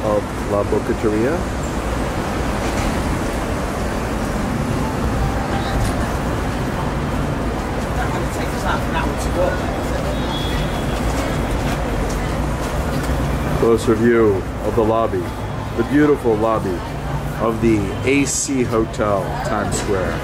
of La Boqueria. Closer view of the lobby, the beautiful lobby of the AC Hotel, Times Square.